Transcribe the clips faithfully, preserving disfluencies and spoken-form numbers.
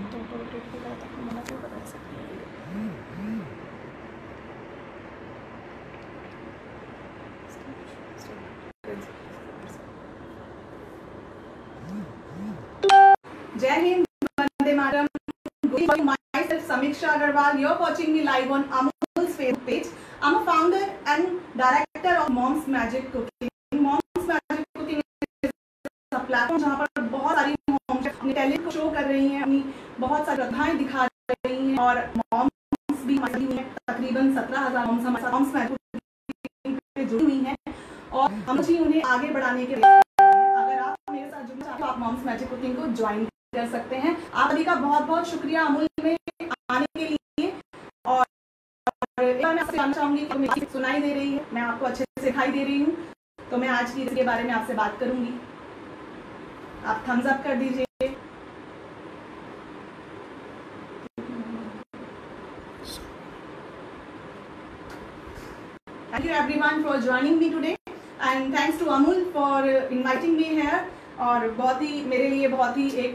तो auto rotate कर रहा था, मना क्यों कर सकते हैं। जय Hind, Vande Mataram. Myself Samiksha Agarwal. You're watching me live on Amul's Facebook page. I'm a founder and director of Mom's Magic Cooking. Mom's Magic Cooking is a platform जहाँ पर बहुत सारी moms अपने टैलेंट को शो कर रही हैं, अपनी बहुत सारी प्रतिभाएं दिखा रही हैं और moms भी हमारी हुई हैं। तकरीबन सत्रह हजार moms हमारे Mom's Magic Cooking पे जुड़ी हुई हैं और हम जी उन्हें आगे बढ़ाने के लिए अगर आप मेरे साथ जुड़ना चाहते हो आप Mom's Magic Cooking को ज्वाइन कर सकते हैं। आप सभी का बहुत बहुत शुक्रिया अमूल में आने के लिए। और मैं आपसे जानना चाहूंगी कि मेरी सुनाई दे रही है, मैं आपको अच्छे से दिखाई दे रही हूँ, तो मैं आज की इसके बारे में आपसे बात करूंगी। आप थम्स अप कर दीजिए। Thank you everyone for joining me today and thanks to Amul for inviting me here। और बहुत ही मेरे लिए बहुत ही एक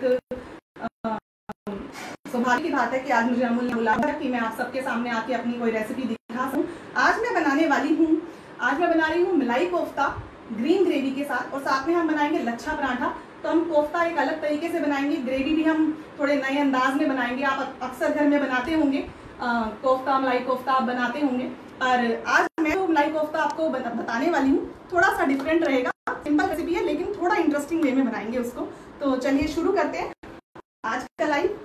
सौभाग्य की बात है कि आज मुझे अमूल ने बुलाया कि मैं आप सबके सामने आके अपनी कोई रेसिपी दिखा सकूं। आज मैं बनाने वाली हूँ आज मैं बना रही हूँ मलाई कोफ्ता ग्रीन ग्रेवी के साथ और साथ में हम बनाएंगे लच्छा पराठा। तो हम कोफ्ता एक अलग तरीके से बनाएंगे, ग्रेवी भी हम थोड़े नए अंदाज में बनाएंगे। आप अक्सर घर में बनाते होंगे कोफ्ता, मलाई कोफ्ता आप बनाते होंगे, पर आज मैं तो मलाई कोफ्ता आपको बताने वाली हूँ। थोड़ा सा डिफरेंट रहेगा, सिंपल रेसिपी है लेकिन थोड़ा इंटरेस्टिंग वे में बनाएंगे उसको। तो चलिए शुरू करते हैं आज का लाइव।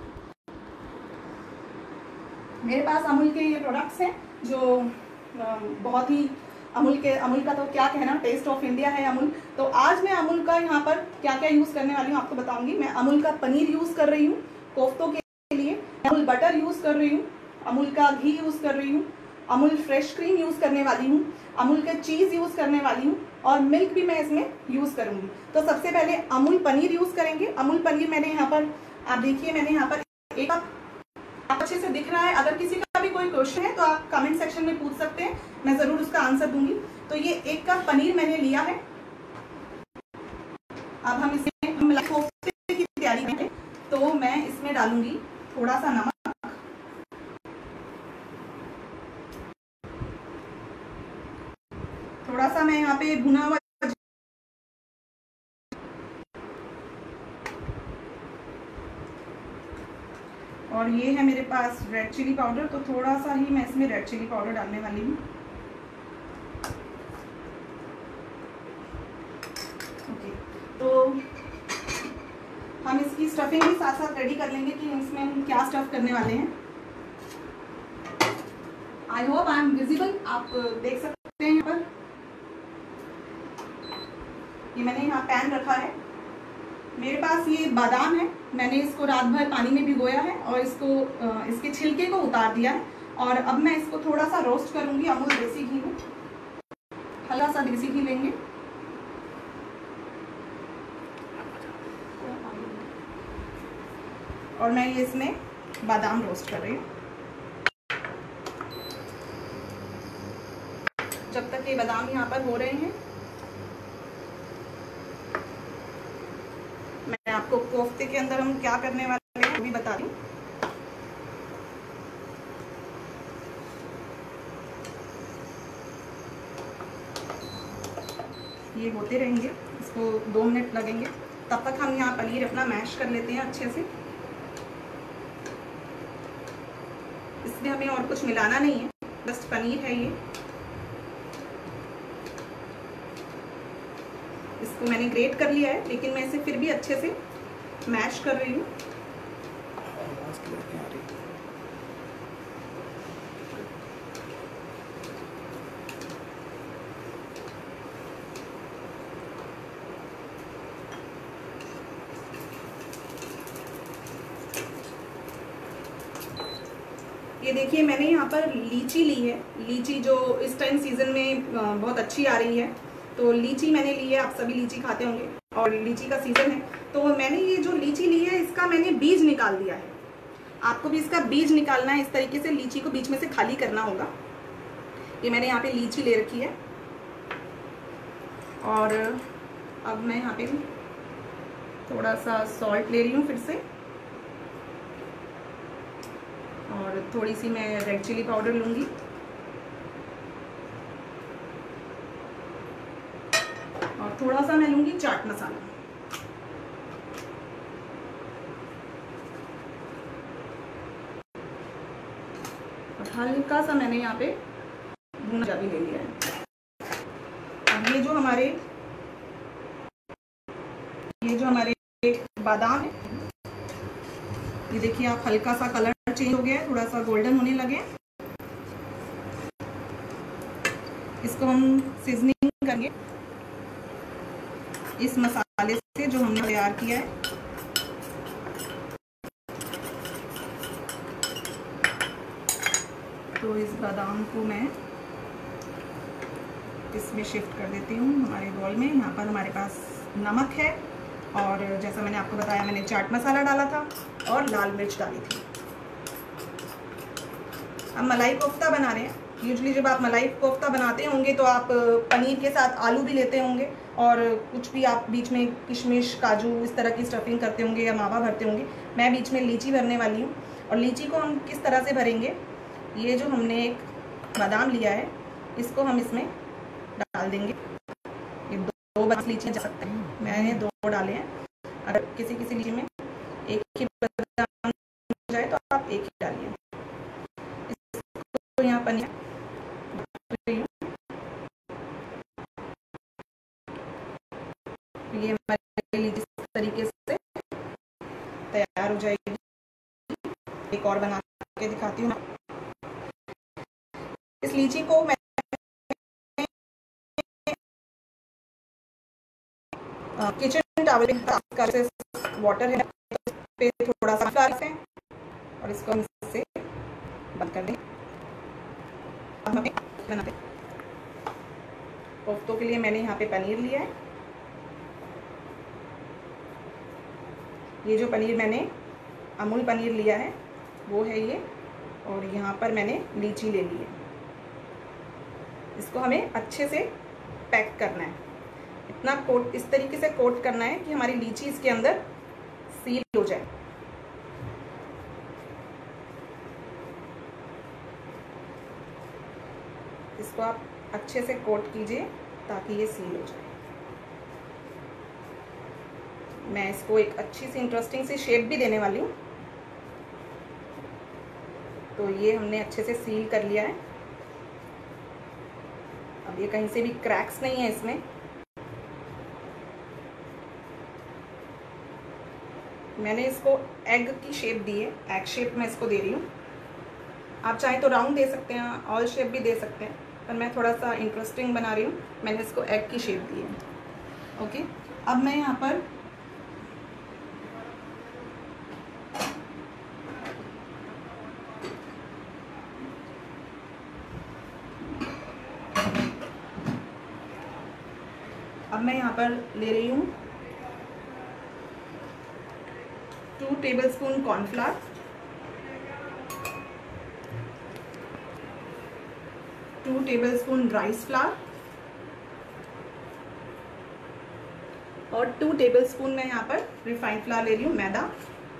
मेरे पास अमूल के ये प्रोडक्ट्स हैं जो बहुत ही अमूल के अमूल का तो क्या कहना, टेस्ट ऑफ इंडिया है अमूल। तो आज मैं अमूल का यहाँ पर क्या क्या यूज़ करने वाली हूँ आपको बताऊंगी। मैं अमूल का पनीर यूज़ कर रही हूँ कोफ्तों के लिए, अमूल बटर यूज़ कर रही हूँ, अमूल का घी यूज़ कर रही हूँ, अमूल फ्रेश क्रीम यूज़ करने वाली हूँ, अमूल का चीज़ यूज़ करने वाली हूँ और मिल्क भी मैं इसमें यूज़ करूँगी। तो सबसे पहले अमूल पनीर यूज़ करेंगे। अमूल पनीर मैंने यहाँ पर आप देखिए मैंने यहाँ पर एक कप अच्छे से दिख रहा है। अगर किसी का भी कोई क्वेश्चन है तो आप कमेंट सेक्शन में पूछ सकते हैं, मैं ज़रूर उसका आंसर दूंगी। तो ये एक कप पनीर मैंने लिया है। अब हम इसमें हम मलाई कोफ्ते की तैयारी करेंगे तो मैं इसमें डालूंगी थोड़ा सा नमक, थोड़ा सा मैं यहाँ पे भुना हुआ और ये है मेरे पास रेड चिली पाउडर, तो थोड़ा सा ही मैं इसमें रेड चिली पाउडर डालने वाली हूँ। ओके, तो हम इसकी स्टफिंग भी साथ साथ रेडी कर लेंगे कि इसमें हम क्या स्टफ करने वाले हैं। I hope I am visible, आप देख सकते हैं। यहाँ पर ये मैंने यहाँ पैन रखा है, मेरे पास ये बादाम है, मैंने इसको रात भर पानी में भिगोया है और इसको इसके छिलके को उतार दिया है। और अब मैं इसको थोड़ा सा रोस्ट करूंगी अमूल देसी घी में, हल्का सा देसी घी लेंगे और मैं ये इसमें बादाम रोस्ट कर रही हूँ। जब तक ये बादाम यहाँ पर हो रहे हैं मैं आपको कोफ्ते के अंदर हम क्या करने वाले हैं वो भी बता दूं। ये होते रहेंगे, इसको दो मिनट लगेंगे, तब तक हम यहाँ पनीर अपना मैश कर लेते हैं अच्छे से। इसमें हमें और कुछ मिलाना नहीं है, बस पनीर है ये। इसको मैंने ग्रेट कर लिया है लेकिन मैं इसे फिर भी अच्छे से मैश कर रही हूँ। ये देखिए मैंने यहाँ पर लीची ली है, लीची जो इस टाइम सीजन में बहुत अच्छी आ रही है, तो लीची मैंने ली है। आप सभी लीची खाते होंगे और लीची का सीजन है, तो मैंने ये जो लीची ली है इसका मैंने बीज निकाल दिया है। आपको भी इसका बीज निकालना है, इस तरीके से लीची को बीच में से खाली करना होगा। ये मैंने यहाँ पे लीची ले रखी है और अब मैं यहाँ पे थोड़ा सा सॉल्ट ले रही हूँ फिर से। और थोड़ी सी मैं रेड चिली पाउडर लूँगी और थोड़ा सा मैं लूँगी चाट मसाला। और हल्का सा मैंने यहाँ पे भुना भी ले लिया है। अब ये जो हमारे ये जो हमारे बादाम है, ये देखिए आप, हल्का सा कलर चेंज हो गया है, थोड़ा सा गोल्डन होने लगे। इसको हम सीजनिंग करेंगे इस मसाले से जो हमने तैयार किया है। तो इस बादाम को मैं इसमें शिफ्ट कर देती हूँ हमारे बॉल में। यहाँ पर हमारे पास नमक है और जैसा मैंने आपको बताया मैंने चाट मसाला डाला था और लाल मिर्च डाली थी। अब मलाई कोफ्ता बना रहे हैं। यूजुअली जब आप मलाई कोफ्ता बनाते होंगे तो आप पनीर के साथ आलू भी लेते होंगे और कुछ भी आप बीच में किशमिश काजू इस तरह की स्टफिंग करते होंगे या मावा भरते होंगे। मैं बीच में लीची भरने वाली हूँ। और लीची को हम किस तरह से भरेंगे, ये जो हमने एक बादाम लिया है इसको हम इसमें डाल देंगे। ये दो, दो बस लीची जा सकते हैं, मैंने दो डाले हैं। अगर किसी किसी लीची में एक ही बादाम जाए तो आप एक ही डालिए। इसको यहाँ पनीर ये हमारी लीची इस तरीके से तैयार हो जाएगी। एक और बना के दिखाती हूँ। इस लीची को मैं किचन टॉवल से वाटर है पे थोड़ा सा डालते हैं और इसको हम इससे बंद कर दें। अब हमें बनाते हैं। कोफ्तों के लिए मैंने यहाँ पे पनीर लिया है। ये जो पनीर मैंने अमूल पनीर लिया है वो है ये, और यहाँ पर मैंने लीची ले ली है। इसको हमें अच्छे से पैक करना है, इतना कोट इस तरीके से कोट करना है कि हमारी लीची इसके अंदर सील हो जाए। इसको आप अच्छे से कोट कीजिए ताकि ये सील हो जाए। मैं इसको एक अच्छी सी इंटरेस्टिंग सी शेप भी देने वाली हूँ। तो ये हमने अच्छे से सील कर लिया है। अब ये कहीं से भी क्रैक्स नहीं है इसमें। मैंने इसको एग की शेप दी है, एग शेप में इसको दे रही हूँ। आप चाहें तो राउंड दे सकते हैं, ऑल शेप भी दे सकते हैं, पर मैं थोड़ा सा इंटरेस्टिंग बना रही हूँ। मैंने इसको एग की शेप दी है। ओके, अब मैं यहाँ पर अब मैं यहाँ पर ले रही हूँ two tablespoon cornflour, two tablespoon rice flour और टू टेबलस्पून मैं यहाँ पर रिफाइंड फ्लावर ले रही हूँ, मैदा।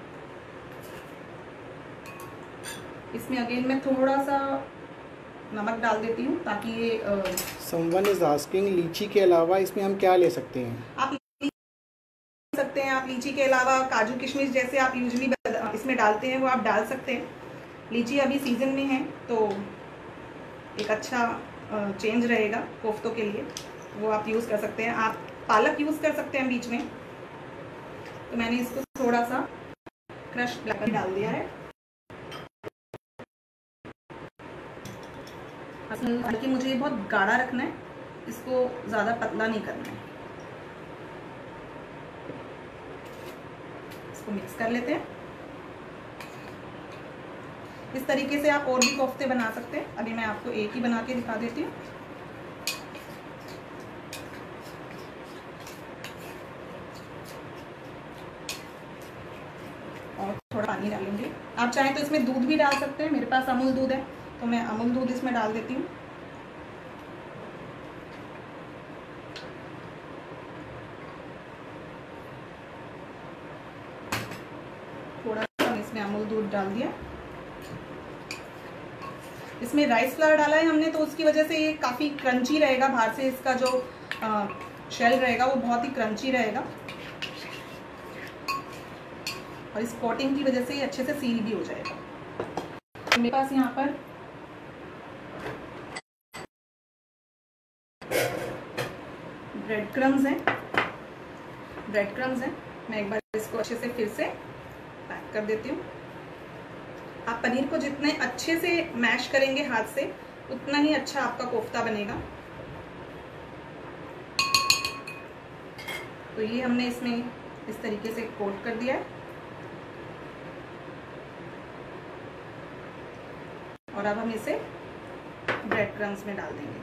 इसमें अगेन मैं थोड़ा सा नमक डाल देती हूँ ताकि ये समवन इज आस्किंग लीची के अलावा इसमें हम क्या ले सकते हैं? आप ले सकते हैं, आप लीची के अलावा काजू किशमिश जैसे आप यूजुअली इसमें डालते हैं वो आप डाल सकते हैं। लीची अभी सीजन में है तो एक अच्छा चेंज रहेगा कोफ्तों के लिए, वो आप यूज़ कर सकते हैं। आप पालक यूज़ कर सकते हैं बीच में। तो मैंने इसको थोड़ा सा क्रश डाल दिया है। हालांकि मुझे ये बहुत गाढ़ा रखना है, इसको ज़्यादा पतला नहीं करना है। इसको मिक्स कर लेते हैं। इस तरीके से आप और भी कोफ्ते बना सकते हैं। अभी मैं आपको एक ही बना के दिखा देती हूँ। और थोड़ा पानी डालूंगी। आप चाहें तो इसमें दूध भी डाल सकते हैं। मेरे पास अमूल दूध है तो मैं अमूल दूध इसमें डाल देती हूँ। थोड़ा सा इसमें अमूल दूध डाल दिया। इसमें राइस फ्लावर डाला है हमने, तो उसकी वजह से ये काफ़ी क्रंची रहेगा। बाहर से इसका जो आ, शेल रहेगा वो बहुत ही क्रंची रहेगा, और इस कोटिंग की वजह से ये अच्छे से सील भी हो जाएगा। मेरे पास यहाँ पर ब्रेड क्रम्स हैं ब्रेड क्रम्स हैं मैं एक बार इसको अच्छे से फिर से पैक कर देती हूँ। आप पनीर को जितने अच्छे से मैश करेंगे हाथ से, उतना ही अच्छा आपका कोफ्ता बनेगा। तो ये हमने इसमें इस तरीके से कोट कर दिया है, और अब हम इसे ब्रेड क्रम्स में डाल देंगे।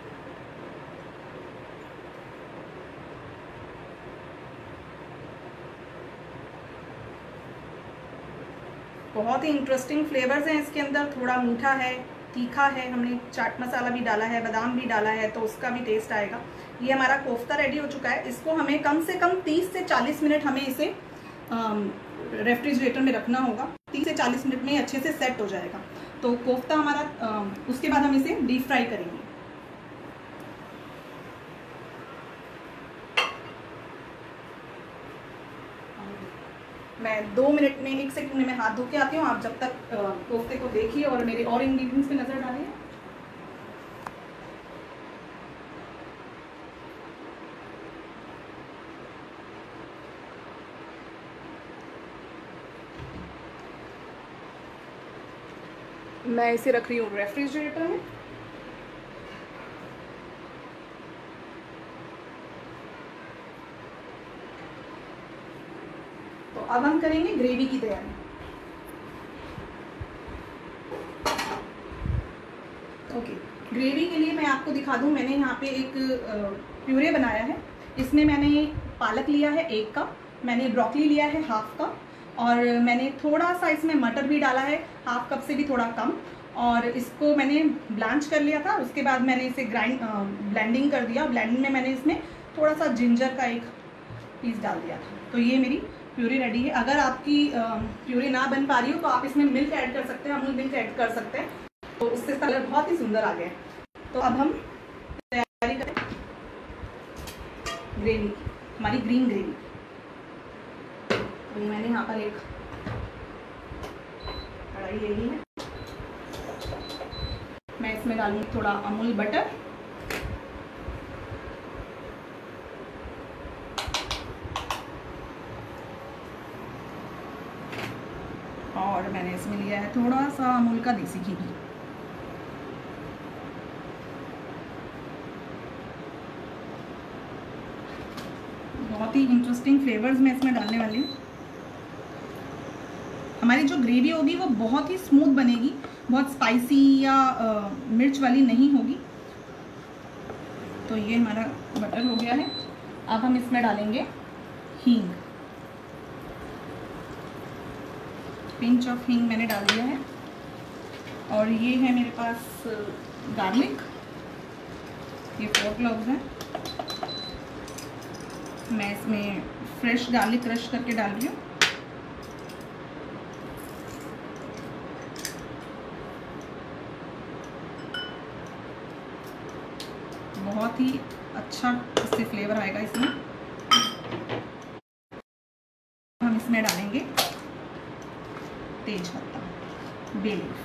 बहुत ही इंटरेस्टिंग फ्लेवर्स हैं इसके अंदर। थोड़ा मीठा है, तीखा है, हमने चाट मसाला भी डाला है, बादाम भी डाला है, तो उसका भी टेस्ट आएगा। ये हमारा कोफ्ता रेडी हो चुका है। इसको हमें कम से कम तीस से चालीस मिनट हमें इसे रेफ्रिजरेटर में रखना होगा। तीस से चालीस मिनट में अच्छे से सेट हो जाएगा। तो कोफ्ता हमारा आ, उसके बाद हम इसे डीप फ्राई करेंगे। मैं दो मिनट में एक सेकंड में मैं हाथ धो के आती हूँ। आप जब तक कोफ्ते को देखिए और मेरे और इंग्रेडिएंट्स पे नजर डालिए। मैं इसे रख रही हूँ रेफ्रिजरेटर में। तो अब हम करेंगे ग्रेवी की तैयारी। ओके, ग्रेवी के लिए मैं आपको दिखा दूं, मैंने यहाँ पे एक प्यूरे बनाया है। इसमें मैंने पालक लिया है एक कप, मैंने ब्रोकली लिया है हाफ कप, और मैंने थोड़ा सा इसमें मटर भी डाला है, हाफ कप से भी थोड़ा कम, और इसको मैंने ब्लांच कर लिया था। उसके बाद मैंने इसे ग्राइंड ब्लेंडिंग कर दिया। ब्लेंडिंग में मैंने इसमें थोड़ा सा जिंजर का एक पीस डाल दिया था। तो ये मेरी प्यूरी रेडी है। अगर आपकी प्यूरी ना बन पा रही हो तो आप इसमें मिल्क ऐड कर सकते हैं, अमूल मिल्क ऐड कर सकते हैं, तो उससे कलर बहुत ही सुंदर आ गया। तो अब हम तैयारी करें ग्रेवी, हमारी ग्रीन ग्रेवी। तो मैंने यहाँ पर एक कढ़ाई ले ली है। मैं इसमें डालूंगी थोड़ा अमूल बटर, और मैंने इसमें लिया है थोड़ा सा अमूल का देसी घी भी। बहुत ही इंटरेस्टिंग फ्लेवर्स मैं इसमें डालने वाली हूँ। हमारी जो ग्रेवी होगी वो बहुत ही स्मूथ बनेगी, बहुत स्पाइसी या आ, मिर्च वाली नहीं होगी। तो ये हमारा बटर हो गया है। अब हम इसमें डालेंगे हींग, पिंच ऑफ हींग मैंने डाल दिया है। और ये है मेरे पास गार्लिक, ये फोर क्लोव्स हैं। मैं इसमें फ्रेश गार्लिक क्रश करके डाल रही हूँ। बहुत ही अच्छा इससे फ्लेवर आएगा इसमें। हम इसमें डालेंगे तेज पत्ता, बे लीफ,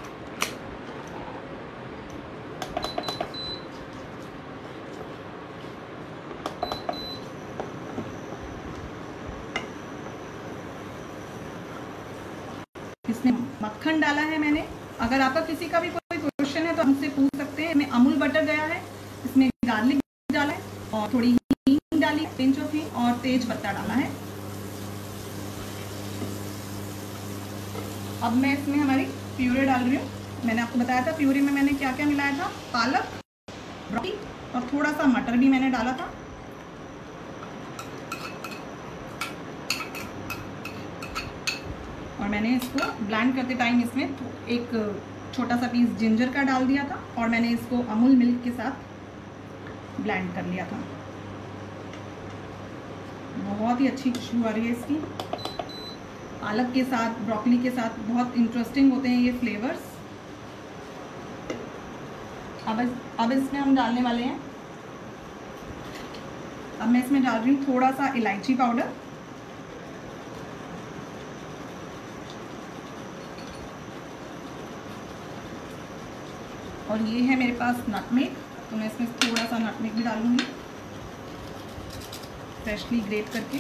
इसमें मक्खन डाला है मैंने। अगर आपका किसी का भी कोई क्वेश्चन है तो हमसे पूछ सकते हैं। इसमें अमूल बटर गया है, इसमें गार्लिक डाला है, और थोड़ी हींग डाली, पिंच ऑफ हींग, और तेज पत्ता डाला है। अब मैं इसमें हमारी प्यूरे डाल रही हूँ। मैंने आपको बताया था प्यूरे में मैंने क्या क्या मिलाया था, पालक, ब्रोकली और थोड़ा सा मटर भी मैंने डाला था। और मैंने इसको ब्लेंड करते टाइम इसमें एक छोटा सा पीस जिंजर का डाल दिया था, और मैंने इसको अमूल मिल्क के साथ ब्लेंड कर लिया था। बहुत ही अच्छी खुशबू आ रही है इसकी। पालक के साथ, ब्रोकली के साथ बहुत इंटरेस्टिंग होते हैं ये फ्लेवर्स। अब इस अब इसमें हम डालने वाले हैं, अब मैं इसमें डाल रही हूँ थोड़ा सा इलायची पाउडर, और ये है मेरे पास नटमेग, तो मैं इसमें थोड़ा सा नटमेग भी डालूंगी फ्रेशली ग्रेट करके।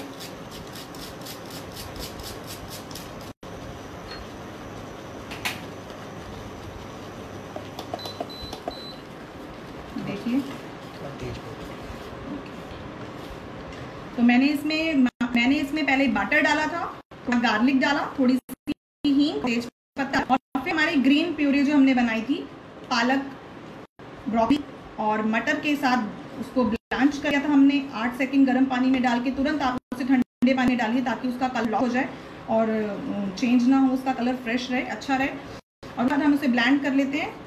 देखिए, तो मैंने इसमें मैंने इसमें पहले बटर डाला था, थोड़ा गार्लिक डाला, थोड़ी सी हींग, तेज पत्ता, और फिर हमारी ग्रीन प्यूरी जो हमने बनाई थी पालक, ब्रोकली और मटर के साथ, उसको ब्लांच किया था हमने आठ सेकंड गर्म पानी में डाल के। तुरंत आप उसे ठंडे पानी डालिए ताकि उसका कलर लॉक हो जाए और चेंज ना हो, उसका कलर फ्रेश रहे, अच्छा रहे। और बाद हम उसे ब्लेंड कर लेते हैं।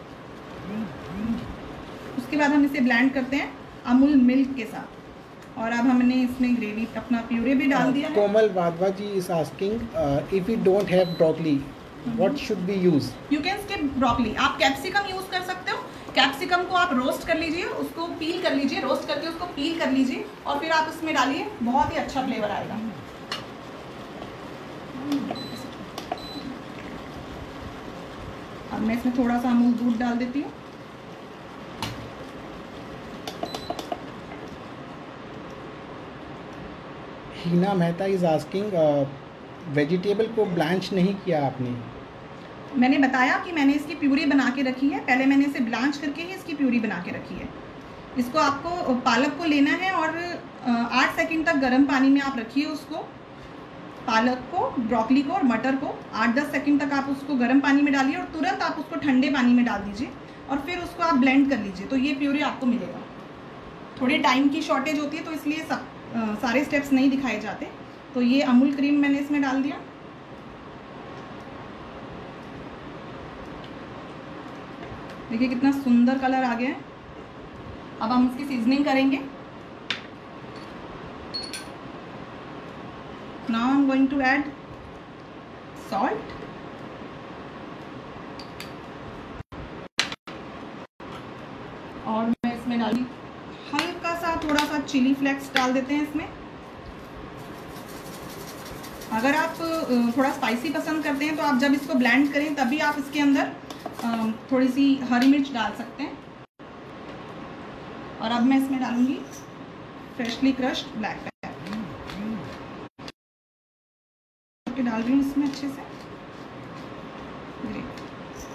उसके बाद हम इसे ब्लेंड करते हैं अमूल मिल्क के साथ। और अब हमने इसमें ग्रेवी अपना प्यूरे भी डाल दिया है। Komal Wadhwa ji is asking if you don't have broccoli what should be use? You can skip broccoli, आप कैप्सिकम यूज कर सकते हो। कैप्सिकम को आप रोस्ट कर लीजिए, उसको पील कर लीजिए, रोस्ट करके उसको पील कर लीजिए और फिर आप उसमें डालिए, बहुत ही अच्छा फ्लेवर आएगा। अब मैं इसमें थोड़ा सा अमूल दूध डाल देती हूँ। Heena Mehta is asking vegetable को ब्लांच नहीं किया आपने? मैंने बताया कि मैंने इसकी प्यूरी बना के रखी है, पहले मैंने इसे ब्लांच करके ही इसकी प्यूरी बना के रखी है। इसको आपको पालक को लेना है और आठ सेकंड तक गर्म पानी में आप रखिए उसको, पालक को, ब्रोकली को और मटर को आठ दस सेकंड तक आप उसको गर्म पानी में डालिए और तुरंत आप उसको ठंडे पानी में डाल दीजिए और फिर उसको आप ब्लेंड कर लीजिए, तो ये प्यूरी आपको मिलेगा। थोड़ी टाइम की शॉर्टेज होती है तो इसलिए सब आ, सारे स्टेप्स नहीं दिखाए जाते। तो ये अमूल क्रीम मैंने इसमें डाल दिया। देखिए कितना सुंदर कलर आ गया है। अब हम इसकी सीजनिंग करेंगे। Now I am going to add salt, और मैं इसमें डाली हल्का सा थोड़ा सा चिली फ्लेक्स डाल देते हैं इसमें। अगर आप थोड़ा स्पाइसी पसंद करते हैं तो आप जब इसको ब्लेंड करें तभी आप इसके अंदर थोड़ी सी हरी मिर्च डाल सकते हैं। और अब मैं इसमें डालूंगी फ्रेशली क्रश्ड ब्लैक पेपर, डाल रही हूँ इसमें अच्छे से। ग्रेट।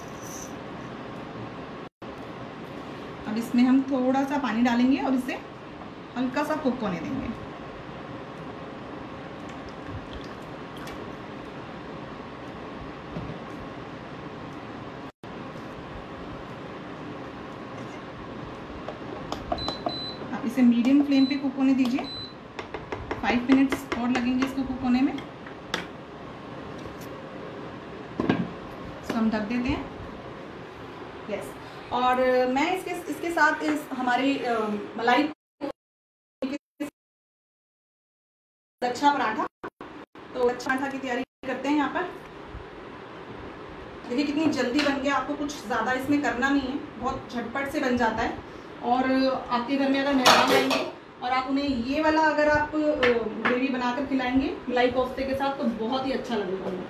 अब इसमें हम थोड़ा सा पानी डालेंगे और इसे हल्का सा कुक होने देंगे। आप इसे मीडियम फ्लेम पे कुक होने दीजिए, फाइव मिनट्स और लगेंगे इसको कुक होने में। इसको हम ढक देते हैं। यस। और मैं इसके इसके साथ इस हमारी मलाई लच्छा पराठा, तो लच्छा पराठा की तैयारी करते हैं यहाँ पर। देखिए कितनी जल्दी बन गया, आपको कुछ ज़्यादा इसमें करना नहीं है, बहुत झटपट से बन जाता है। और आपके घर में अगर मेहमान आएंगे और आप उन्हें ये वाला अगर आप ग्रेवी बनाकर खिलाएंगे मलाई कोफ्ते के साथ तो बहुत ही अच्छा लगेगा उन्हें।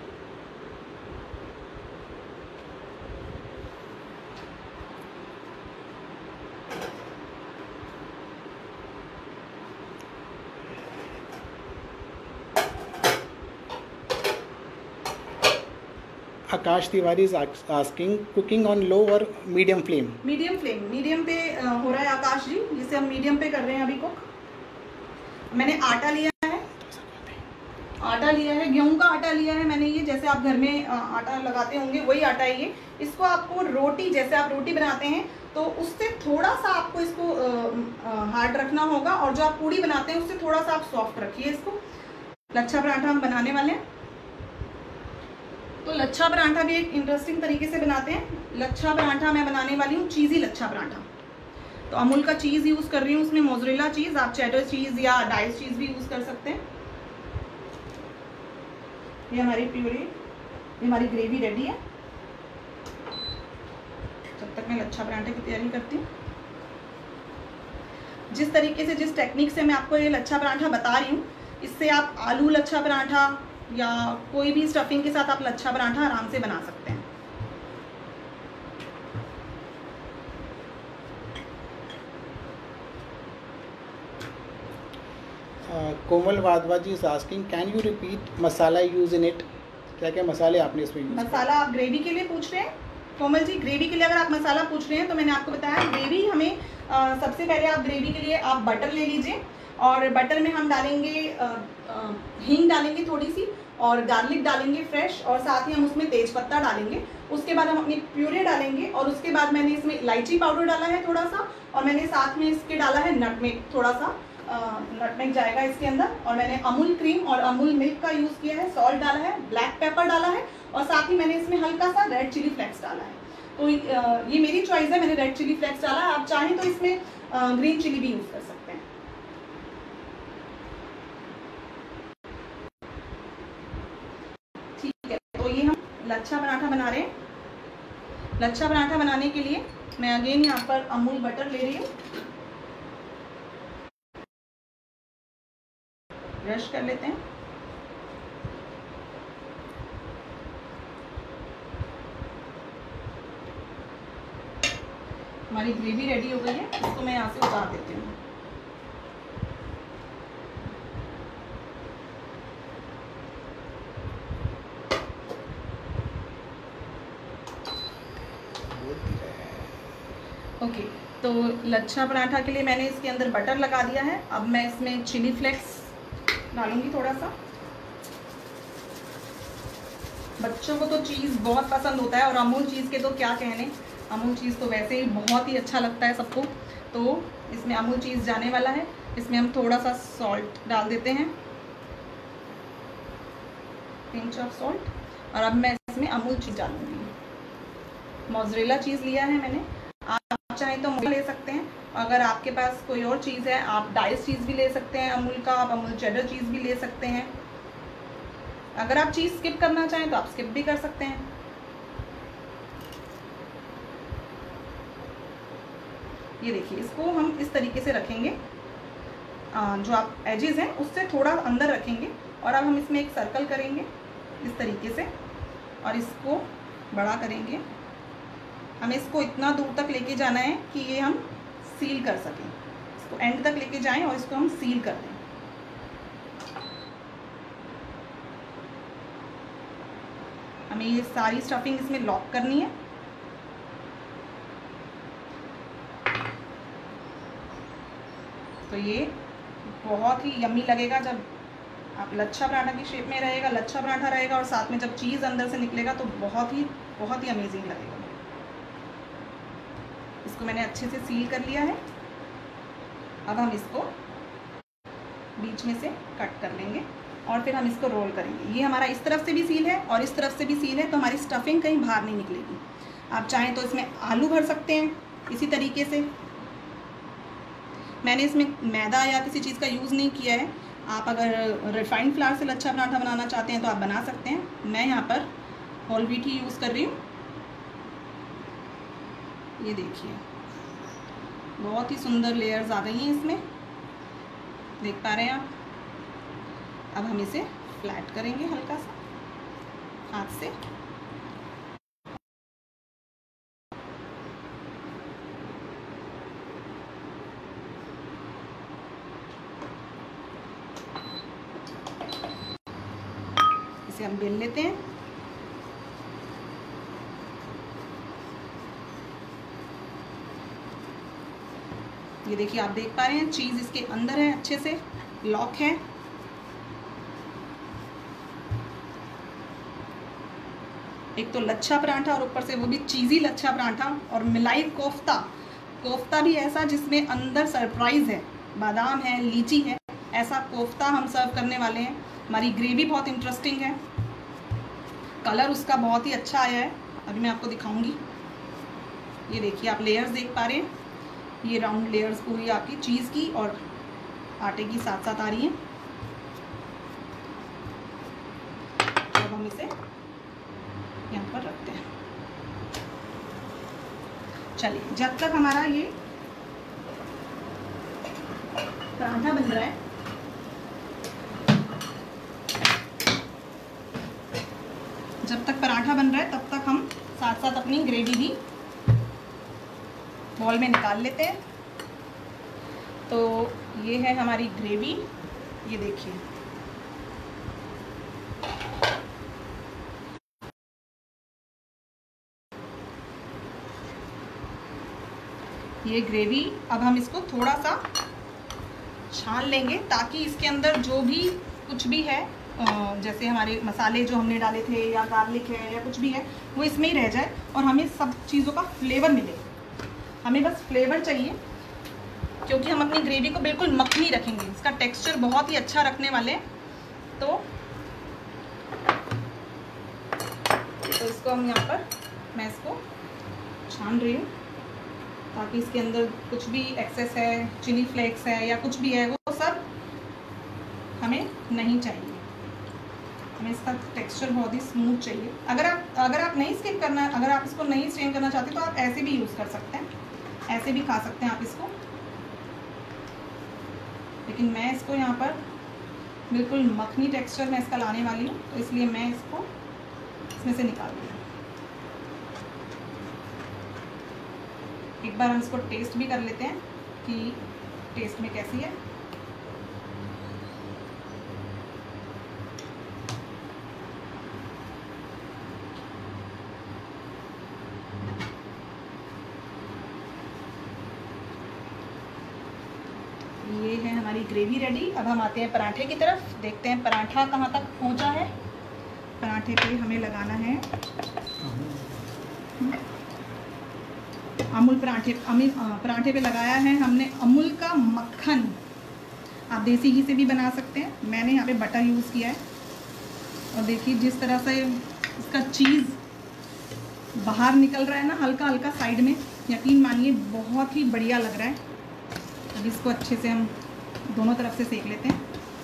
Akash Tiwari is asking cooking on low और medium flame? Medium flame, medium पे हो रहा है आकाश जी, जिसे हम मीडियम पे कर रहे हैं अभी कुक। मैंने आटा लिया है, आटा लिया है, गेहूं का आटा लिया है मैंने, ये जैसे आप घर में आटा लगाते होंगे वही आटा है ये। इसको आपको रोटी, जैसे आप रोटी बनाते हैं तो उससे थोड़ा सा आपको इसको हार्ड रखना होगा, और जो आप पूड़ी बनाते हैं उससे थोड़ा सा आप सॉफ्ट रखिए इसको। लच्छा पराठा हम बनाने वाले हैं, तो लच्छा पराठा भी एक इंटरेस्टिंग तरीके से बनाते हैं। लच्छा पराठा मैं बनाने वाली हूँ चीज़ी लच्छा पराठा। तो अमूल का चीज़ यूज़ कर रही हूँ, उसमें मोज़रेला चीज़, आप चेडर चीज़ या डाइस चीज़ भी यूज़ कर सकते हैं। ये हमारी प्यूरी, ये हमारी ग्रेवी रेडी है। जब तक मैं लच्छा पराठे की तैयारी करती हूँ। जिस तरीके से, जिस टेक्निक से मैं आपको ये लच्छा पराठा बता रही हूँ, इससे आप आलू लच्छा पराठा या कोई भी स्टफिंग के साथ आप लच्छा पराठा आराम से बना सकते हैं। Uh, Komal Wadhwa ji is asking can you repeat masala use in it, क्या क्या मसाले आपने इसमें यूज मसाला आप ग्रेवी के लिए पूछ रहे हैं कोमल जी? ग्रेवी के लिए अगर आप मसाला पूछ रहे हैं तो मैंने आपको बताया ग्रेवी हमें आ, सबसे पहले आप ग्रेवी के लिए आप बटर ले लीजिए, और बटर में हम डालेंगे आ, आ, हींग डालेंगे थोड़ी सी, और गार्लिक डालेंगे फ्रेश, और साथ ही हम उसमें तेज पत्ता डालेंगे। उसके बाद हम अपनी प्यूरे डालेंगे, और उसके बाद मैंने इसमें इलायची पाउडर डाला है थोड़ा सा, और मैंने साथ में इसके डाला है नटमेग, थोड़ा सा नटमेग जाएगा इसके अंदर, और मैंने अमूल क्रीम और अमूल मिल्क का यूज़ किया है, सॉल्ट डाला है, ब्लैक पेपर डाला है, और साथ ही मैंने इसमें हल्का सा रेड चिली फ्लेक्स डाला है। तो ये मेरी चॉइस है, मैंने रेड चिली फ्लेक्स डाला है। आप चाहें तो इसमें ग्रीन चिली भी यूज़ कर सकते हैं। ठीक है, तो ये हम लच्छा पराठा बना रहे हैं। लच्छा पराठा बनाने के लिए मैं अगेन यहाँ पर अमूल बटर ले रही हूँ, ब्रश कर लेते हैं। हमारी ग्रेवी रेडी हो गई है, इसको मैं यहाँ से उतार देती हूँ। ओके, तो लच्छा पराठा के लिए मैंने इसके अंदर बटर लगा दिया है। अब मैं इसमें चिली फ्लेक्स डालूंगी थोड़ा सा। बच्चों को तो चीज़ बहुत पसंद होता है, और अमूल चीज़ के तो क्या कहने, अमूल चीज़ तो वैसे ही बहुत ही अच्छा लगता है सबको। तो इसमें अमूल चीज़ जाने वाला है। इसमें हम थोड़ा सा सॉल्ट डाल देते हैं, पिंच ऑफ सॉल्ट, और अब मैं इसमें अमूल चीज़ डालूंगी। मोज़रेला चीज़ लिया है मैंने, आप चाहें तो मोज़रेला ले सकते हैं। अगर आपके पास कोई और चीज़ है, आप डाइस चीज़ भी ले सकते हैं अमूल का, आप अमूल चेडर चीज़ भी ले सकते हैं। अगर आप चीज़ स्किप करना चाहें तो आप स्किप भी कर सकते हैं। ये देखिए, इसको हम इस तरीके से रखेंगे, जो आप एजेस हैं उससे थोड़ा अंदर रखेंगे, और अब हम इसमें एक सर्कल करेंगे इस तरीके से, और इसको बड़ा करेंगे। हमें इसको इतना दूर तक लेके जाना है कि ये हम सील कर सकें। इसको एंड तक लेके जाएं और इसको हम सील कर दें। हमें ये सारी स्टफिंग इसमें लॉक करनी है। तो ये बहुत ही यम्मी लगेगा जब आप लच्छा पराठा की शेप में रहेगा, लच्छा पराठा रहेगा, और साथ में जब चीज़ अंदर से निकलेगा तो बहुत ही बहुत ही अमेजिंग लगेगा। इसको मैंने अच्छे से सील कर लिया है। अब हम इसको बीच में से कट कर लेंगे, और फिर हम इसको रोल करेंगे। ये हमारा इस तरफ से भी सील है और इस तरफ से भी सील है, तो हमारी स्टफिंग कहीं बाहर नहीं निकलेगी। आप चाहें तो इसमें आलू भर सकते हैं इसी तरीके से। मैंने इसमें मैदा या किसी चीज़ का यूज़ नहीं किया है। आप अगर रिफाइंड फ्लावर से लच्छा पराठा बनाना चाहते हैं तो आप बना सकते हैं। मैं यहाँ पर होल व्हीट ही यूज़ कर रही हूँ। ये देखिए, बहुत ही सुंदर लेयर्स आ गई हैं इसमें, देख पा रहे हैं आप। अब हम इसे फ्लैट करेंगे हल्का सा हाथ से। इसे हम बेल लेते हैं। ये देखिए, आप देख पा रहे हैं चीज़ इसके अंदर है, अच्छे से लॉक है। एक तो लच्छा पराठा और ऊपर से वो भी चीज़ी लच्छा पराठा, और मिलाई कोफ्ता। कोफ्ता भी ऐसा जिसमें अंदर सरप्राइज़ है, बादाम है, लीची है, ऐसा कोफ्ता हम सर्व करने वाले हैं। हमारी ग्रेवी बहुत इंटरेस्टिंग है, कलर उसका बहुत ही अच्छा आया है। अभी मैं आपको दिखाऊंगी। ये देखिए, आप लेयर्स देख पा रहे हैं, ये राउंड लेयर्स पूरी आपकी चीज़ की और आटे की साथ साथ आ रही हैं। अब हम इसे यहाँ पर रखते हैं। चलिए, जब तक हमारा ये पराठा बन रहा है, जब तक पराठा बन रहा है तब तक हम साथ साथ अपनी ग्रेवी भी बॉल में निकाल लेते हैं। तो ये है हमारी ग्रेवी, ये देखिए। ये ग्रेवी, अब हम इसको थोड़ा सा छान लेंगे ताकि इसके अंदर जो भी कुछ भी है, जैसे हमारे मसाले जो हमने डाले थे या गार्लिक है या कुछ भी है, वो इसमें ही रह जाए और हमें सब चीज़ों का फ्लेवर मिले। हमें बस फ्लेवर चाहिए, क्योंकि हम अपनी ग्रेवी को बिल्कुल मखनी रखेंगे, इसका टेक्सचर बहुत ही अच्छा रखने वाले हैं। तो तो इसको हम यहाँ पर, मैं इसको छान रही हूँ ताकि इसके अंदर कुछ भी एक्सेस है, चिली फ्लेक्स है या कुछ भी है, वो सब हमें नहीं चाहिए। हमें इसका टेक्सचर बहुत ही स्मूथ चाहिए। अगर आप अगर आप नहीं स्किप करना, अगर आप इसको नहीं स्ट्रेन करना चाहते तो आप ऐसे भी यूज़ कर सकते हैं, ऐसे भी खा सकते हैं आप इसको। लेकिन मैं इसको यहाँ पर बिल्कुल मखनी टेक्सचर में इसका लाने वाली हूँ, तो इसलिए मैं इसको इसमें से निकाल दूँ। एक बार हम इसको टेस्ट भी कर लेते हैं कि टेस्ट में कैसी है। ये है हमारी ग्रेवी रेडी। अब हम आते हैं पराठे की तरफ, देखते हैं पराठा कहाँ तक पहुँचा है। पराठे पे हमें लगाना है अमूल पराठे। अमूल पराठे पे लगाया है हमने अमूल का मक्खन। आप देसी घी से भी बना सकते हैं, मैंने यहाँ पे बटर यूज़ किया है। और देखिए जिस तरह से इसका चीज़ बाहर निकल रहा है ना, हल्का हल्का साइड में, यकीन मानिए बहुत ही बढ़िया लग रहा है। अब इसको अच्छे से हम दोनों तरफ से सेक लेते हैं।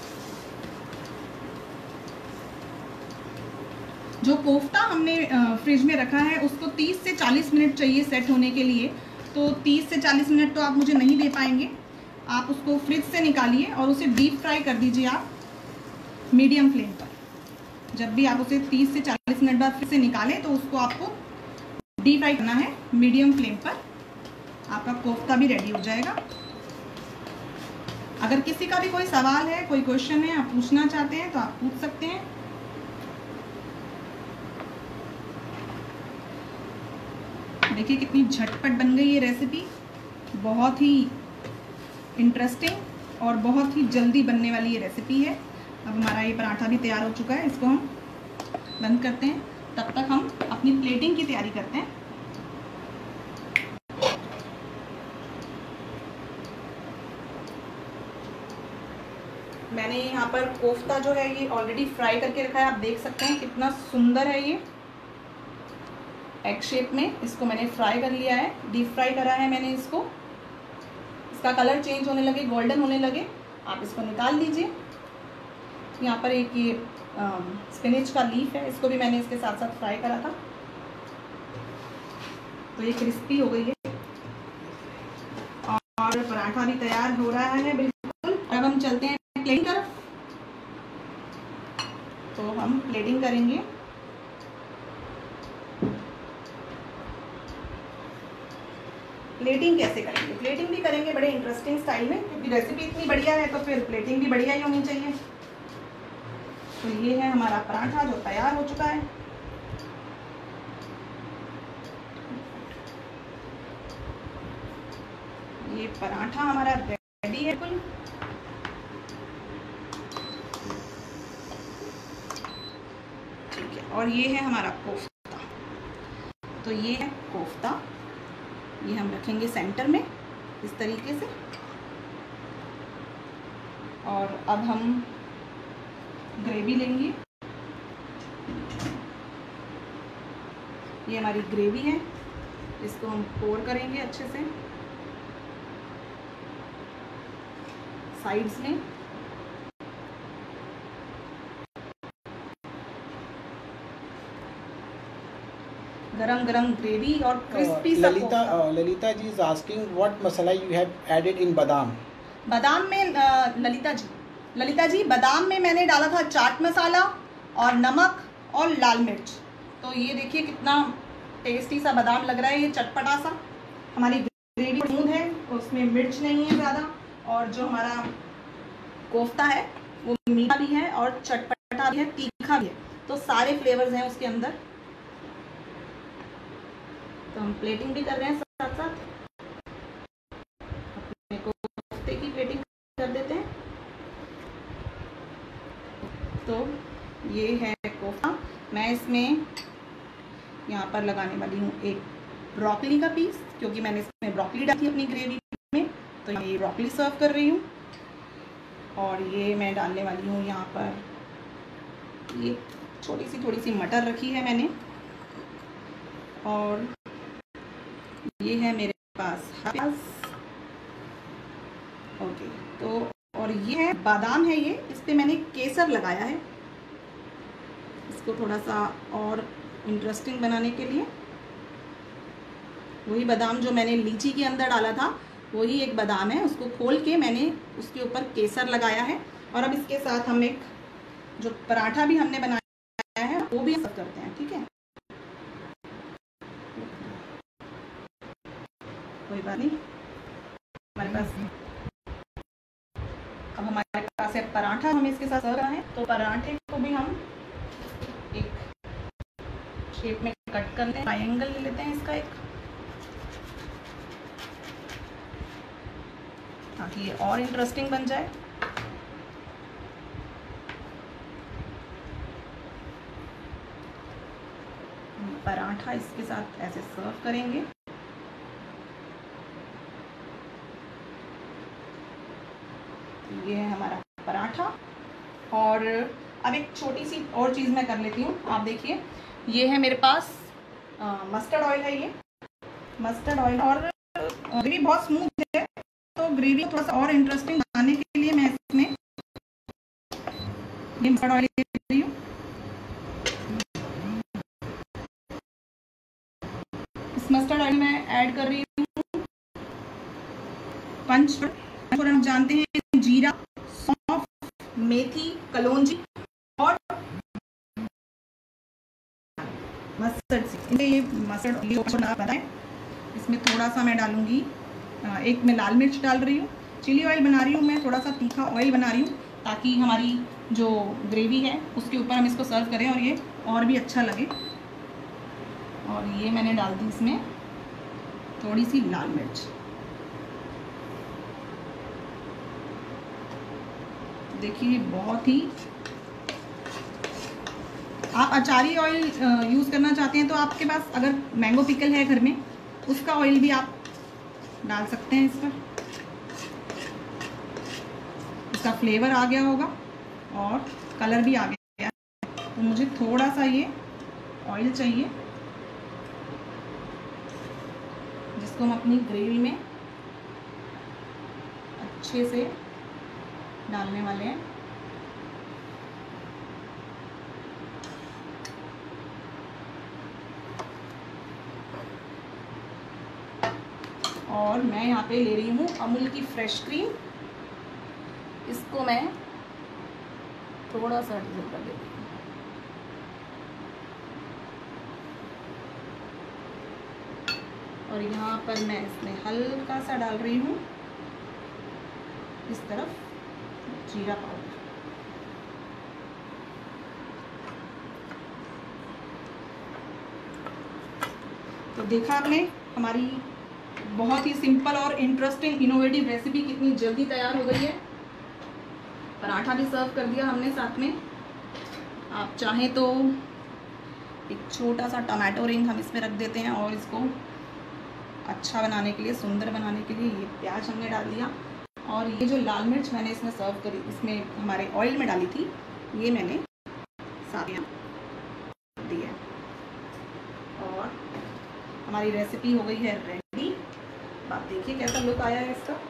जो कोफ्ता हमने फ्रिज में रखा है उसको तीस से चालीस मिनट चाहिए सेट होने के लिए, तो तीस से चालीस मिनट तो आप मुझे नहीं दे पाएंगे। आप उसको फ्रिज से निकालिए और उसे डीप फ्राई कर दीजिए आप मीडियम फ्लेम पर। जब भी आप उसे तीस से चालीस मिनट बाद फ्रिज से निकालें तो उसको आपको डीप फ्राई करना है मीडियम फ्लेम पर। आपका कोफ्ता भी रेडी हो जाएगा। अगर किसी का भी कोई सवाल है, कोई क्वेश्चन है, आप पूछना चाहते हैं तो आप पूछ सकते हैं। देखिए कितनी झटपट बन गई ये रेसिपी, बहुत ही इंटरेस्टिंग और बहुत ही जल्दी बनने वाली ये रेसिपी है। अब हमारा ये पराठा भी तैयार हो चुका है, इसको हम बंद करते हैं। तब तक हम अपनी प्लेटिंग की तैयारी करते हैं। मैंने यहाँ पर कोफ्ता जो है ये ऑलरेडी फ्राई करके रखा है, आप देख सकते हैं कितना सुंदर है ये एग शेप में। इसको मैंने फ्राई कर लिया है, डीप फ्राई करा है मैंने इसको। इसका कलर चेंज होने लगे, गोल्डन होने लगे, आप इसको निकाल लीजिए। यहाँ पर एक ये स्पिनच का लीफ है, इसको भी मैंने इसके साथ साथ फ्राई करा था, तो ये क्रिस्पी हो गई है और पराठा भी तैयार हो रहा है बिल्कुल। अब हम चलते हैं प्लेटिंग तरफ। तो हम प्लेटिंग करेंगे। प्लेटिंग कैसे करेंगे? प्लेटिंग भी करेंगे बड़े इंटरेस्टिंग स्टाइल में, क्योंकि रेसिपी इतनी बढ़िया है तो फिर प्लेटिंग भी बढ़िया ही होनी चाहिए। तो ये है हमारा पराठा जो तैयार हो चुका है। ये पराठा हमारा रेडी है बिल्कुल। ठीक है, और ये है हमारा कोफ्ता। तो ये है कोफ्ता, ये हम रखेंगे सेंटर में इस तरीके से। और अब हम ग्रेवी लेंगे। ये हमारी ग्रेवी है, इसको हम पोर करेंगे अच्छे से साइड्स में। गरम गरम ग्रेवी और क्रिस्पी Uh, सा Lalita, kofta. uh, Lalita ji is asking what masala you have added in badam. बादाम में अ, ललिता जी ललिता जी बादाम में मैंने डाला था चाट मसाला और नमक और लाल मिर्च। तो ये देखिए कितना टेस्टी सा बादाम लग रहा है, ये चटपटा सा। हमारी ग्रेवी स्मूथ है, उसमें मिर्च नहीं है ज़्यादा, और जो हमारा कोफ्ता है वो मीठा भी है और चटपटा भी है, तीखा भी है, तो सारे फ्लेवर्स हैं उसके अंदर। तो हम प्लेटिंग भी कर रहे हैं साथ साथ, अपने कोफ्ते की प्लेटिंग कर देते हैं। तो ये है कोफ्ता। मैं इसमें यहाँ पर लगाने वाली हूँ एक ब्रोकली का पीस, क्योंकि मैंने इसमें ब्रोकली डाली थी अपनी ग्रेवी में, तो ये ब्रोकली सर्व कर रही हूँ। और ये मैं डालने वाली हूँ यहाँ पर, ये छोटी सी थोड़ी सी मटर रखी है मैंने, और ये है मेरे पास प्याज। ओके, तो और ये है बादाम है, ये इस पे मैंने केसर लगाया है, इसको थोड़ा सा और इंटरेस्टिंग बनाने के लिए। वही बादाम जो मैंने लीची के अंदर डाला था, वही एक बादाम है, उसको खोल के मैंने उसके ऊपर केसर लगाया है। और अब इसके साथ हम एक जो पराठा भी हमने बनाया है वो भी सर्व करते हैं, ठीक है। कोई बात नहीं, हमारे पास अब हमारे पास है पराठा, हमें इसके साथ सर्व करना है। तो पराठे को भी हम एक शेप में कट कर लेते हैं, ट्रायंगल ले लेते हैं इसका एक, ताकि ये और इंटरेस्टिंग बन जाए। पराठा इसके साथ ऐसे सर्व करेंगे। ये है हमारा पराठा। और अब एक छोटी सी और चीज़ मैं कर लेती हूँ, आप देखिए, ये है मेरे पास मस्टर्ड ऑयल है, ये मस्टर्ड ऑयल, और ग्रेवी बहुत स्मूथ है, तो ग्रेवी थोड़ा सा और इंटरेस्टिंग बनाने के लिए मैं इसमें ये मस्टर्ड ऑयल ले रही हूँ। इस मस्टर्ड ऑयल में ऐड कर रही हूँ पंच फोड़न, आप जानते हैं, जीरा, सौंफ, मेथी, कलौंजी और मस्टर्ड सीड्स। ये मस्टर्ड ऑयल आप बताएं, इसमें थोड़ा सा मैं डालूंगी, एक मैं लाल मिर्च डाल रही हूँ, चिली ऑयल बना रही हूँ मैं, थोड़ा सा तीखा ऑयल बना रही हूँ, ताकि हमारी जो ग्रेवी है उसके ऊपर हम इसको सर्व करें और ये और भी अच्छा लगे। और ये मैंने डाल दी इसमें थोड़ी सी लाल मिर्च। देखिए बहुत ही, आप अचारी ऑयल यूज़ करना चाहते हैं तो आपके पास अगर मैंगो पिकल है घर में, उसका ऑयल भी आप डाल सकते हैं इस पर, इसका फ्लेवर आ गया होगा और कलर भी आ गया। तो मुझे थोड़ा सा ये ऑयल चाहिए, जिसको हम अपनी ग्रेवी में अच्छे से डालने वाले हैं। और मैं यहाँ पे ले रही हूँ अमूल की फ्रेश क्रीम, इसको मैं थोड़ा सा डिज़ल कर देती हूँ। और यहाँ पर मैं इसमें हल्का सा डाल रही हूँ इस तरफ जीरा पाउडर। तो देखा आपने हमारी बहुत ही सिंपल और इंटरेस्टिंग इनोवेटिव रेसिपी कितनी जल्दी तैयार हो गई है। पराठा भी सर्व कर दिया हमने साथ में। आप चाहें तो एक छोटा सा टमाटो रिंग हम इसमें रख देते हैं, और इसको अच्छा बनाने के लिए, सुंदर बनाने के लिए ये प्याज हमने डाल दिया। और ये जो लाल मिर्च मैंने इसमें सर्व करी, इसमें हमारे ऑयल में डाली थी, ये मैंने साथ में दी है। और हमारी रेसिपी हो गई है रेडी। आप देखिए कैसा लुक आया है इसका,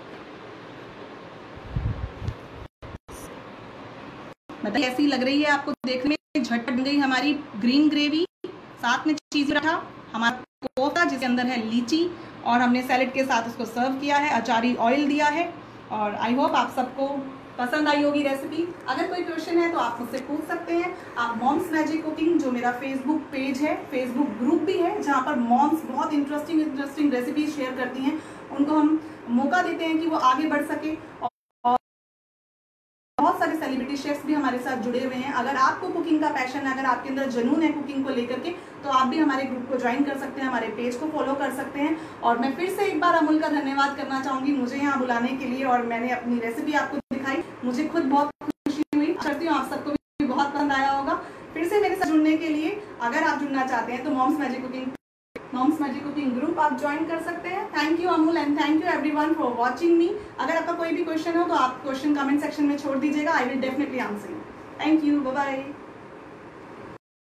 मतलब कैसी लग रही है आपको देखने में। झटपट बन गई हमारी ग्रीन ग्रेवी, साथ में चीज़ रखा हमारा कोफ्ता जिसके अंदर है लीची और हमने सैलेड के साथ उसको सर्व किया है, अचारी ऑयल दिया है। और आई होप आप सबको पसंद आई होगी रेसिपी। अगर कोई क्वेश्चन है तो आप मुझसे पूछ सकते हैं। आप मॉम्स मैजिक कुकिंग जो मेरा फेसबुक पेज है, फेसबुक ग्रुप भी है, जहाँ पर मॉम्स बहुत इंटरेस्टिंग इंटरेस्टिंग रेसिपी शेयर करती हैं, उनको हम मौका देते हैं कि वो आगे बढ़ सके। और बहुत सारे सेलिब्रिटी शेफ्स भी हमारे साथ जुड़े हुए हैं। अगर आपको कुकिंग का पैशन है, अगर आपके अंदर जुनून है कुकिंग को लेकर के, तो आप भी हमारे ग्रुप को ज्वाइन कर सकते हैं, हमारे पेज को फॉलो कर सकते हैं। और मैं फिर से एक बार अमूल का धन्यवाद करना चाहूँगी मुझे यहाँ बुलाने के लिए, और मैंने अपनी रेसिपी आपको दिखाई, मुझे खुद बहुत खुशी हुई। करती हूँ आप सबको भी बहुत पसंद आया होगा। फिर से मेरे साथ जुड़ने के लिए अगर आप जुड़ना चाहते हैं तो moms magic cooking moms magic cooking group आप ज्वाइन कर सकते हैं। Thank you Amul and thank you everyone for watching me. अगर आपका कोई भी क्वेश्चन हो तो आप क्वेश्चन कमेंट सेक्शन में छोड़ दीजिएगा, I will definitely answer you. Thank you, bye bye.